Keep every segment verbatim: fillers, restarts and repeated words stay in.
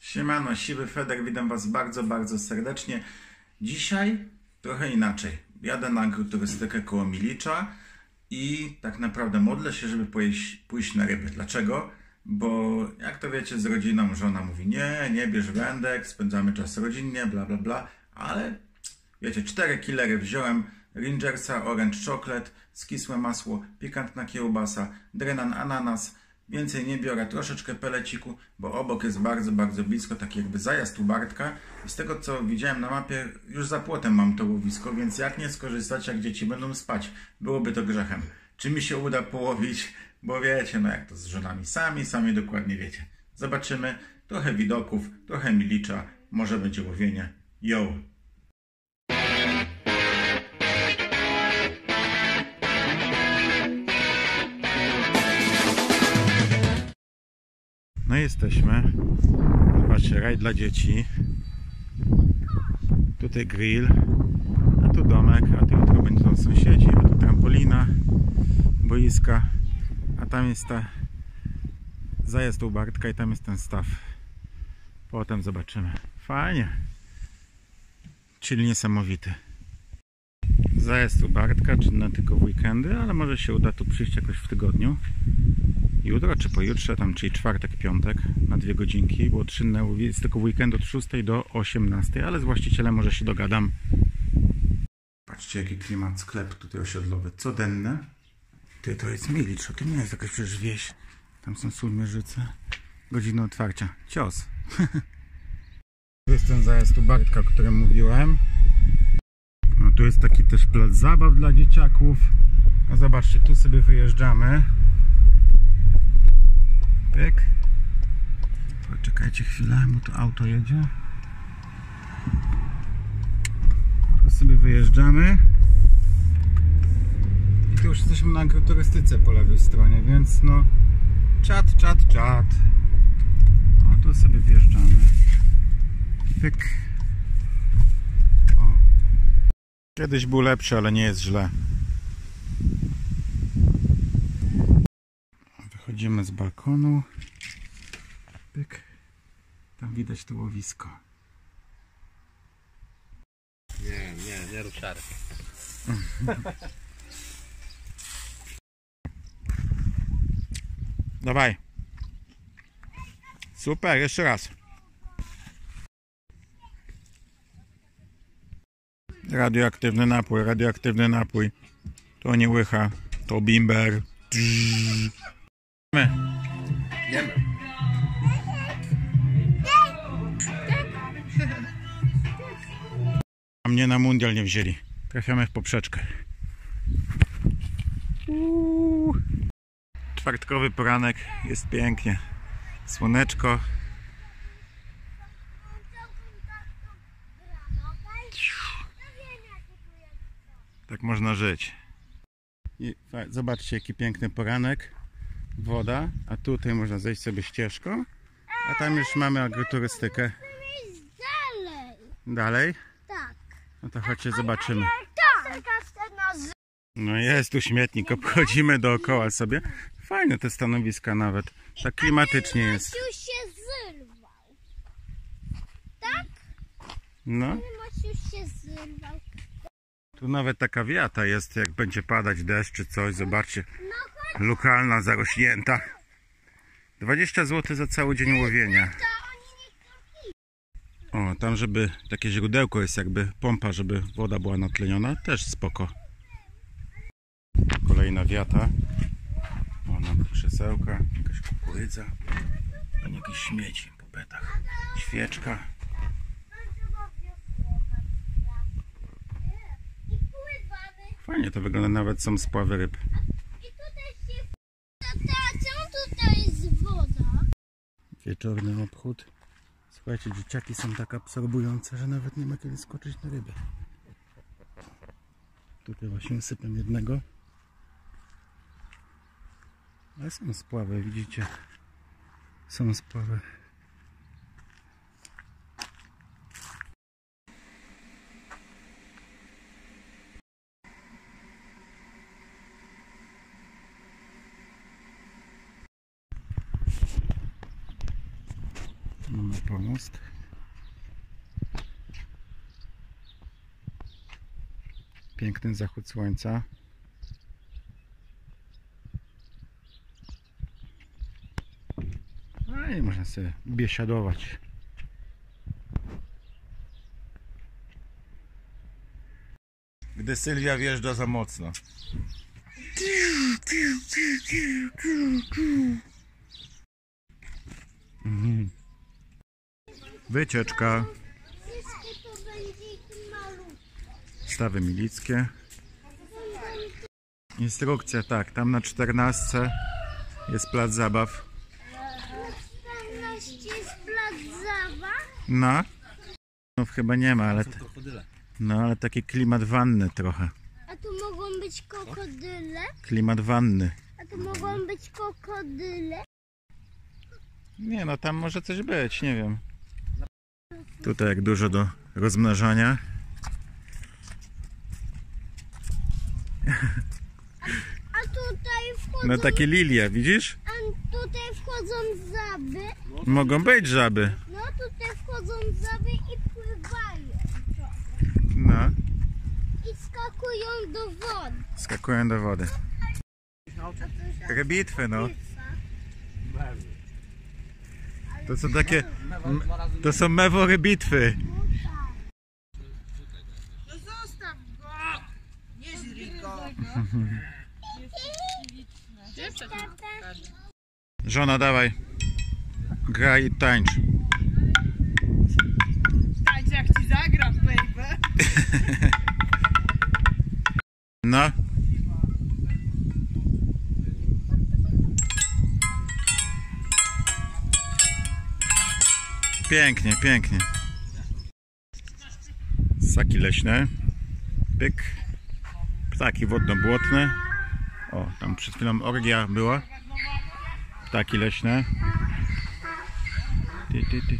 Siemano, Siwy Feder, witam Was bardzo, bardzo serdecznie. Dzisiaj trochę inaczej. Jadę na agroturystykę koło Milicza i tak naprawdę modlę się, żeby pójść, pójść na ryby. Dlaczego? Bo jak to wiecie, z rodziną żona mówi nie, nie bierz wędek, spędzamy czas rodzinnie, bla bla bla, ale wiecie, cztery killery wziąłem, Rangersa, Orange Chocolate, skisłe masło, pikantna kiełbasa, Drenan ananas. Więcej nie biorę, troszeczkę peleciku, bo obok jest bardzo, bardzo blisko, taki jakby zajazd u Bartka. I z tego co widziałem na mapie, już za płotem mam to łowisko, więc jak nie skorzystać, jak dzieci będą spać? Byłoby to grzechem. Czy mi się uda połowić? Bo wiecie, no jak to z żonami, sami, sami dokładnie wiecie. Zobaczymy, trochę widoków, trochę Milicza, może będzie łowienie. Yo! No jesteśmy. Zobaczcie, raj dla dzieci. Tutaj grill, a tu domek, a tu jutro będą sąsiedzi, a tu trampolina, boiska, a tam jest ta zajazd u Bartka i tam jest ten staw. Potem zobaczymy. Fajnie. Czyli niesamowity. Zajazd u Bartka, czy na tylko w weekendy, ale może się uda tu przyjść jakoś w tygodniu. Jutro czy pojutrze, tam, czyli czwartek, piątek, na dwie godzinki, bo czynne jest tylko weekend od szóstej do osiemnastej, ale z właścicielem może się dogadam. Patrzcie, jaki klimat, sklep tutaj osiedlowy, codenny. Ty, to jest Milicz, to nie jest jakaś przecież wieś. Tam są Sulmierzyce. Godziny otwarcia. Cios. Tu jest ten zajazd u Bartka, o którym mówiłem. No tu jest taki też plac zabaw dla dzieciaków. No zobaczcie, tu sobie wyjeżdżamy. Pyk. Poczekajcie chwilę, bo tu auto jedzie. Tu sobie wyjeżdżamy. I tu już jesteśmy na agroturystyce po lewej stronie, więc no czat, czat, czat. O, tu sobie wjeżdżamy. Pyk. O. Kiedyś był lepszy, ale nie jest źle. Wychodzimy z balkonu. Pyk. Tam widać to łowisko. Nie, nie, nie rób czary. Dawaj. Super, jeszcze raz. Radioaktywny napój, radioaktywny napój. To nie łycha, to bimber. My. Jemy. A mnie na mundial nie wzięli. Trafiamy w poprzeczkę. Uuu. Czwartkowy poranek, jest pięknie. Słoneczko. Tak można żyć. I zobaczcie, jaki piękny poranek. Woda, a tutaj można zejść sobie ścieżką. A tam już mamy agroturystykę. Dalej. Dalej? Tak. No to chodźcie, zobaczymy. Tak. No jest tu śmietnik, obchodzimy dookoła sobie. Fajne te stanowiska nawet. Tak klimatycznie jest. Maciuś się zerwał. Tak? No. Maciuś się zerwał. Tu nawet taka wiata jest, jak będzie padać deszcz czy coś. Zobaczcie. No chodź. Lokalna, zarośnięta. dwadzieścia złotych za cały dzień łowienia. O, tam żeby takie źródełko jest, jakby pompa, żeby woda była natleniona. Też spoko. Kolejna wiata. O, na krzesełka, jakaś kukurydza. A nie jakieś śmieci po petach. Świeczka. Fajnie to wygląda, nawet są spławy ryb. I tutaj się... Tata, czemu tutaj jest woda? Wieczorny obchód. Słuchajcie, dzieciaki są tak absorbujące, że nawet nie ma kiedy skoczyć na rybę. Tutaj właśnie sypem jednego. Ale są spławy, widzicie? Są spławy. Mamy pomost. Piękny zachód słońca. No i można sobie biesiadować. Gdy Sylwia wjeżdża za mocno. Mhm. Wycieczka. Wszystkie to będzie malutkie. Stawy milickie. Instrukcja, tak, tam na czternastce jest plac zabaw. czternaście jest plac zabaw. No. No chyba nie ma, ale, Są krokodyle. no, ale taki klimat wanny trochę. A tu mogą być krokodyle. Klimat wanny. A tu mogą być krokodyle. Nie no, tam może coś być, nie wiem. Tutaj jak dużo do rozmnażania. A tutaj wchodzą, No takie lilie, widzisz? a tutaj wchodzą żaby. Mogą być żaby. No tutaj wchodzą żaby i pływają. No, I skakują do wody. skakują do wody. Rybitwy, no. To są takie, m- to są mewory bitwy. No zostaw go! Nie źli go! Żona, dawaj. Graj i tańcz. Tańcz jak ci zagram, baby! No. Pięknie, pięknie. Ssaki leśne. Pyk. Ptaki wodno-błotne. O, tam przed chwilą orgia była. Ptaki leśne. Ty, ty, ty.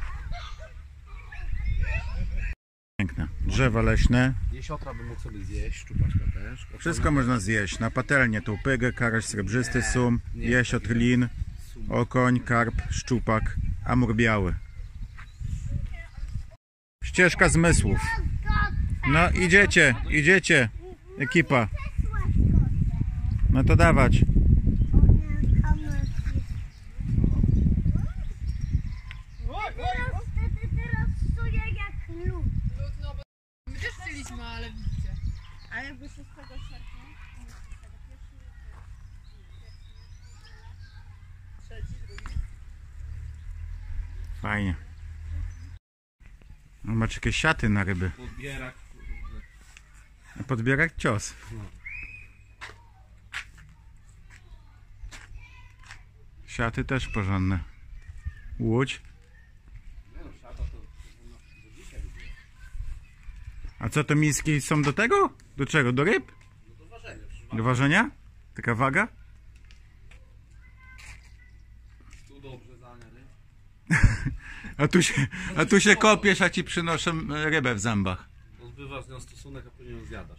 Piękne. Drzewa leśne. Jesiotra by mógł sobie zjeść, szczupaczka też. Wszystko można zjeść. Na patelnię tu pygę, karaś srebrzysty, sum, jesiotr, lin, okoń, karp, szczupak, amur biały. Ścieżka zmysłów. No idziecie, idziecie, ekipa. No to dawać. Teraz wtedy teraz czuję jak lód. My też chcieliśmy, ale widzicie. A jakby szóstego sierpnia? Trzeci, drugi. Fajnie. No, macie jakieś siaty na ryby. Podbierak. A podbierak cios. Siaty też porządne. Łódź. A co to miski są do tego? Do czego? Do ryb? Do ważenia. Do ważenia? Taka waga? Tu do obrzezania, nie? A tu się, a tu się kopiesz, a ci przynoszę rybę w zębach. Odbywasz z nią stosunek, a później ją zjadasz.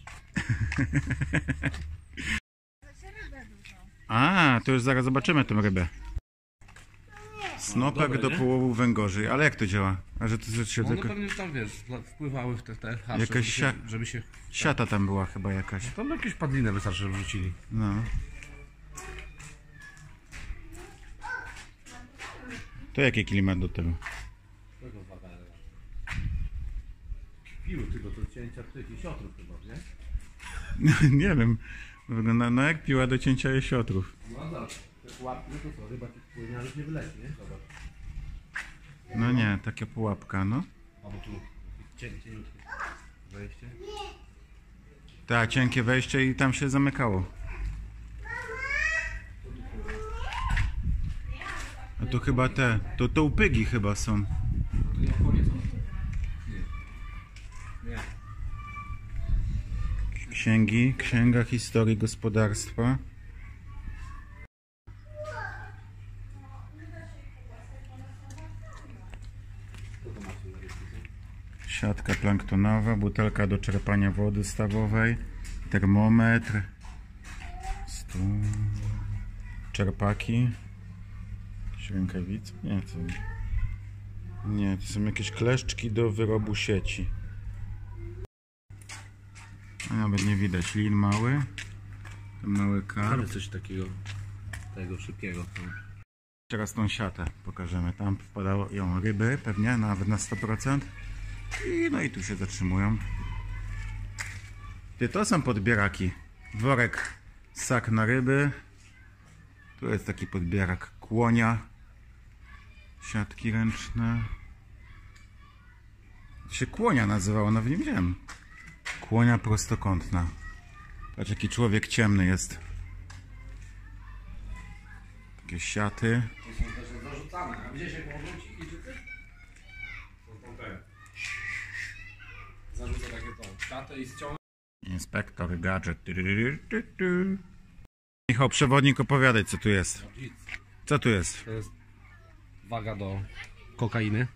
A, to już zaraz zobaczymy tę rybę. Snopek dobre, do nie? połowu węgorzy. Ale jak to działa? A że to że się No one tylko... pewnie tam, wiesz, wpływały w te, te hasze, Jakaś żeby się, sia- żeby się... Siata tam była chyba jakaś. Tam jakieś padlinę wystarczy, żeby wrzucili. No. To jaki klimat do tego? Tego waga. Piły tylko do cięcia tych jesiotrów chyba, nie? Nie wiem. Wygląda no jak piła do cięcia jesiotrów. No zobacz, te pułapki, no to co, ryba ci wpłynie, ale już nie wyleci, nie? Zobacz. No nie, taka pułapka, no. Albo tu, cień, cieniutkie wejście. Tak, cienkie wejście i tam się zamykało. A to chyba te, to to upygi chyba są. Tu nie koniec. Nie. Nie. Księgi, księga historii gospodarstwa. Co to macie na rysku? Siatka planktonowa, butelka do czerpania wody stawowej, termometr, stu, czerpaki, rękawice, nie co. Nie, to są jakieś kleszczki do wyrobu sieci. A nawet nie widać. Lin mały. Ten mały karp. Ale coś takiego, tego szybkiego. Teraz tą siatę pokażemy. Tam wpadało ją ryby, pewnie nawet na sto procent. I no i tu się zatrzymują. Ty, to są podbieraki. Worek, sak na ryby. Tu jest taki podbierak kłonia. Siatki ręczne. To się kłonia nazywało, nawet nie wiedziałem. Kłonia prostokątna. Patrz, jaki człowiek ciemny jest. Takie siaty. To są też zarzucane. A gdzieś jak obróci i czy ty? To ten. Zarzuca takie to. Siatę i ściąga. Inspektor gadżet. Michał, przewodnik, opowiadaj, co tu jest. Co tu jest? To jest waga do kokainy.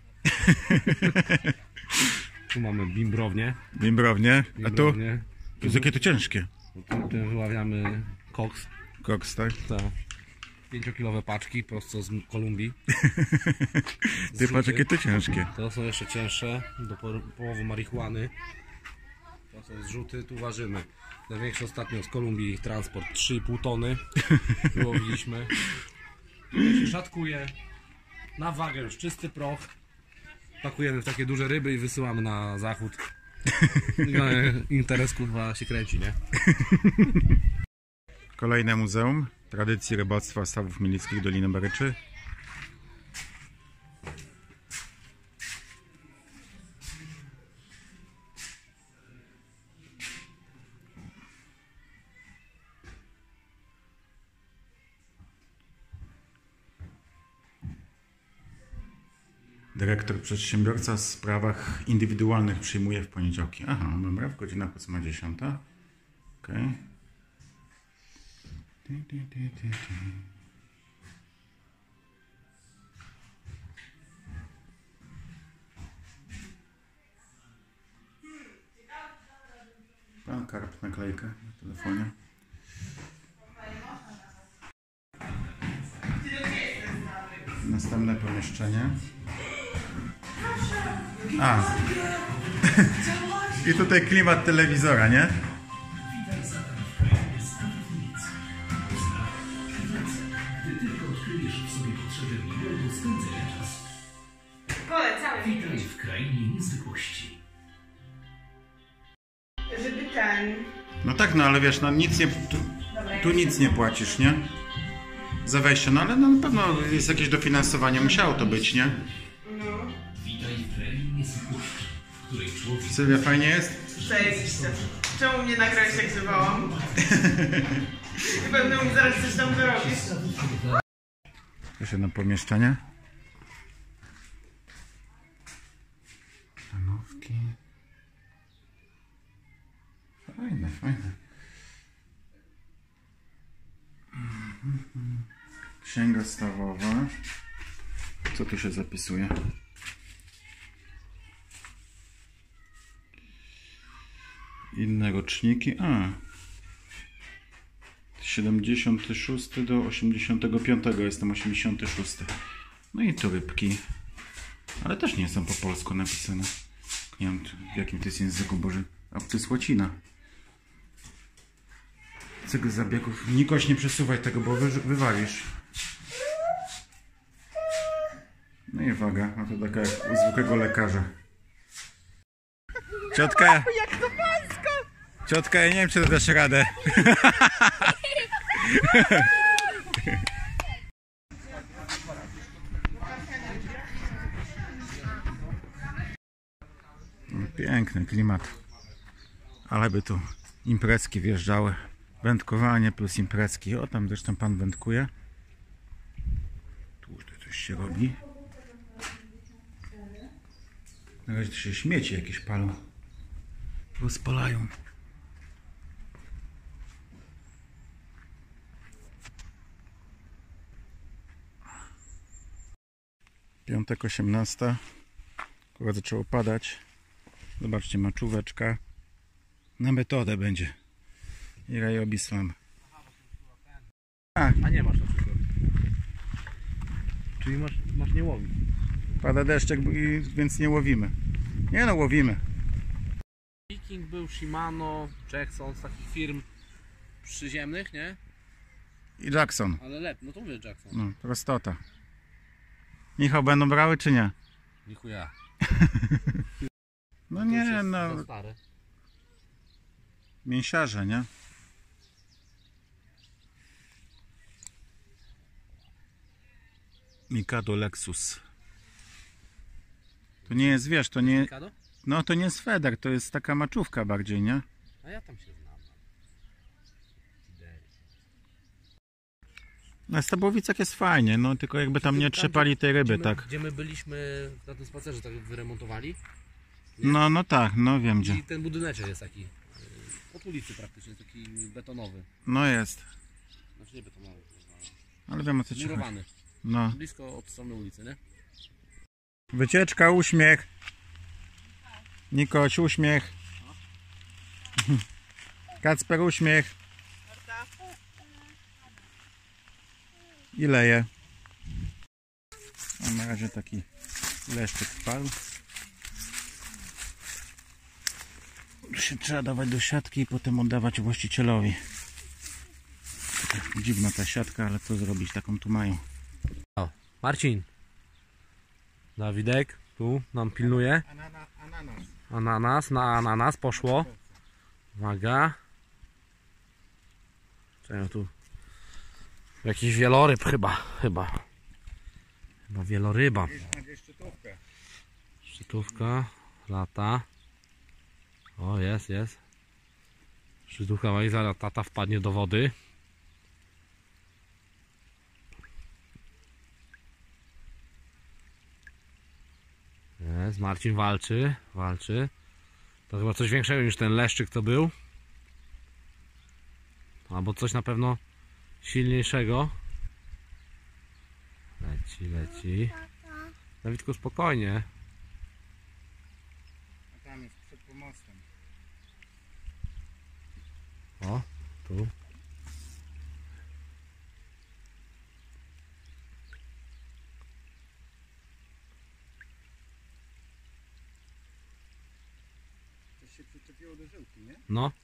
Tu mamy bimbrownię. Bimbrownie. A tu? Bimbrownię. To jest jakie to ciężkie. Tu, tu wyławiamy koks. Koks, tak? Tak. Pięciokilowe paczki prosto z Kolumbii. Ty patrz, jakie to ciężkie. To są jeszcze cięższe, do po- połowu marihuany. To są zrzuty, tu ważymy. Największy ostatnio z Kolumbii transport trzy i pół tony. Wyłowiliśmy. To się szatkuje. Na wagę już czysty proch. Pakujemy w takie duże ryby i wysyłamy na zachód. No, interes kurwa się kręci, nie? Kolejne muzeum tradycji rybactwa Stawów Mielickich Doliny Baryczy. Dyrektor przedsiębiorca w sprawach indywidualnych przyjmuje w poniedziałki. Aha, dobra, w godzinach ósma dziesiąta. Okej. Pan karp, naklejkę na telefonie. Następne pomieszczenie. A. I tutaj klimat telewizora, nie? Polecamy. Witaj w krainie niezwykłości. Żeby ten... No tak, no ale wiesz, no nic nie... Tu, tu nic nie płacisz, nie? Za wejście, no ale no, na pewno jest jakieś dofinansowanie, musiało to być, nie? Witaj w krainie niezwykłości, w której człowiek... Sylwia, fajnie jest? Zajebiście. Czemu mnie nagrałeś jak żywałam? I pewno mi zaraz coś tam wyrobisz. Jeszcze jedno pomieszczenie. Stanowki. Fajne, fajne. Księga stawowa. Co tu się zapisuje? Inne roczniki. A. siedemdziesiąty szósty do osiemdziesiątego piątego. Jestem osiemdziesiąty szósty. No i tu rybki. Ale też nie są po polsku napisane. Nie wiem w jakim to jest języku, Boże. A to jest łacina. Cykl zabiegów. Nikoś, nie przesuwaj tego, bo wy, wywalisz. No i waga. No to taka jak u zwykłego lekarza. Ciotka! Jak to pańsko! Ciotka, ja nie wiem, czy to dasz radę. No, piękny klimat. Ale by tu imprezki wjeżdżały. Wędkowanie plus imprezki. O, tam zresztą pan wędkuje. Tu to coś się robi. Na razie to się śmieci jakieś palą. Rozpalają. Piątek osiemnasta. Akurat zaczęło padać. Zobaczcie, maczóweczka. Na metodę będzie. I rajobis mam. A, A nie masz na przykład. Czyli masz, masz nie łowić. Pada deszczek, i- więc nie łowimy. Nie no, łowimy. Viking był, Shimano, Jackson, z takich firm przyziemnych, nie? I Jackson. Ale lepiej, no to mówię Jackson. No, prostota. Michał, będą brały czy nie? Nichuja. No To już nie, jest no. za stare. Mięsiarze, nie? Mikado Lexus. To nie jest, wiesz, to nie... Mikado? No to nie jest Feder, to jest taka maczówka bardziej, nie? A ja tam się znam. Na Stabowicach jest fajnie, no tylko jakby tam nie Tam, trzepali tej ryby, gdzie my, tak. Gdzie my byliśmy na tym spacerze, tak wyremontowali. No, no tak, no wiem gdzie. I ten budyneczek jest taki, yy, od ulicy praktycznie, taki betonowy. No jest, Znaczy nie betonowy, ale wiem o co ci chodzi. murowany. No. Blisko od strony ulicy, nie? Wycieczka, uśmiech. Nikoś, uśmiech. Kacper, uśmiech. I leje. A na razie taki leszczyk wpadł. Się trzeba dawać do siatki i potem oddawać właścicielowi. Dziwna ta siatka, ale co zrobić, taką tu mają. O, Marcin. Dawidek, tu nam pilnuje. Ananas. Ananas, na ananas poszło. Uwaga. Czego tu? Jakiś wieloryb chyba, chyba. Chyba wieloryba. Szczytówka, lata. O, jest, jest. Szczytówka, i zaraz tata wpadnie do wody. Jest, Marcin walczy, walczy. To chyba coś większego niż ten leszczyk co był. Albo coś na pewno silniejszego. Leci, leci. Dawidku, spokojnie. A tam jest przed pomostem. O, tu. Coś się przyczepiło do żyłki, nie? No,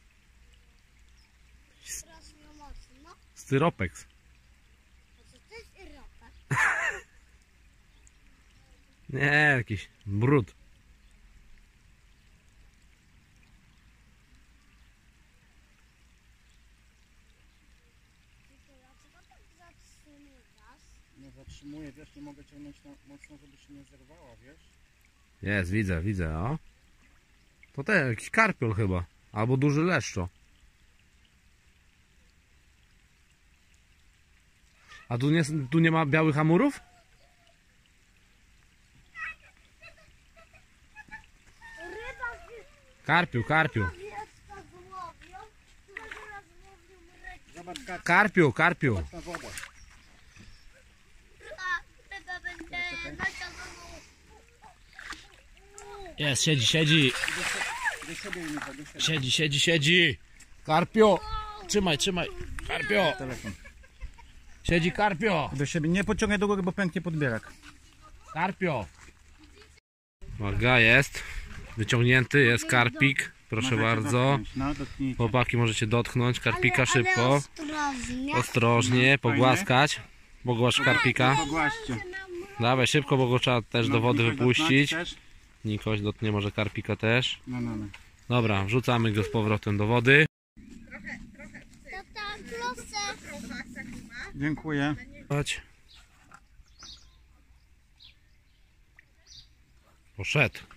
Strasznie mocno. styropeks. To to jest Europa. Nie, jakiś brud. Dlaczego tak zatrzymasz? No zatrzymuję, wiesz, nie mogę ciągnąć na, mocno, żeby się nie zerwała, wiesz? Jest, widzę, widzę, o. To ten, jakiś karpiol chyba. Albo duży leszczo. A tu nie, tu nie ma białych amurów? Ryba Karpiu, karpiu. wieczka złowią, które zaraz złowią ryby. Zobacz, Kacper, Karpiu, karpiu. na wodę. A ryba będzie naciągną. Jest, siedzi, siedzi. Do siebie, Michał, do siebie. Siedzi, siedzi, siedzi. Karpio. Trzymaj, trzymaj. Karpio. Telefon. Siedzi karpio. Do siebie, nie pociągaj do góry, bo pęknie podbierak. Karpio. Uwaga, jest. Wyciągnięty, jest karpik. Proszę Możecie bardzo. dotknąć, no, dotknijcie. Chłopaki, możecie dotknąć karpika szybko. Ostrożnie. Ostrożnie, pogłaskać. Pogłasz karpika. Pogłaście. Dawaj szybko, bo go trzeba też do wody Nikoś wypuścić. dotknąć też? Nikoś dotknie może karpika też. No, no, no. Dobra, wrzucamy go z powrotem do wody. Tata, proszę. Dziękuję. Chodź. Poszedł.